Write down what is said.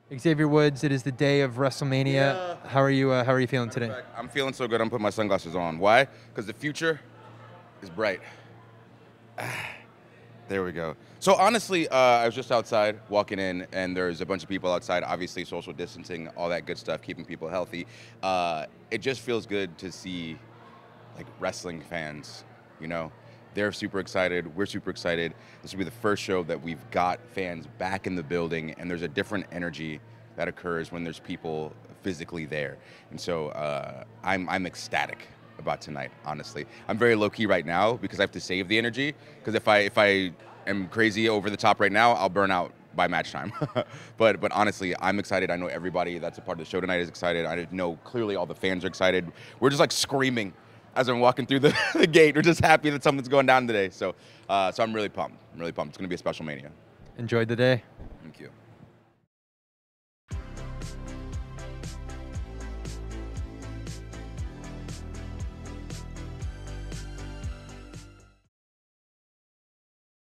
Xavier Woods, it is the day of WrestleMania. Yeah. How are you feeling today? Fact, I'm feeling so good. I'm putting my sunglasses on. Why? Because the future is bright. There we go. So honestly, I was just outside walking in, and there's a bunch of people outside. Obviously, social distancing, all that good stuff, keeping people healthy. It just feels good to see like wrestling fans. You know, they're super excited. We're super excited. This will be the first show that we've got fans back in the building, and there's a different energy that occurs when there's people physically there. And so I'm ecstatic about tonight, honestly. I'm very low-key right now because I have to save the energy, because if I am crazy over the top right now, I'll burn out by match time. but honestly, I'm excited. I know everybody that's a part of the show tonight is excited. I know clearly all the fans are excited. We're just like screaming as I'm walking through the gate. We're just happy that something's going down today. So I'm really pumped. I'm really pumped. It's going to be a special Mania. Enjoyed the day. Thank you.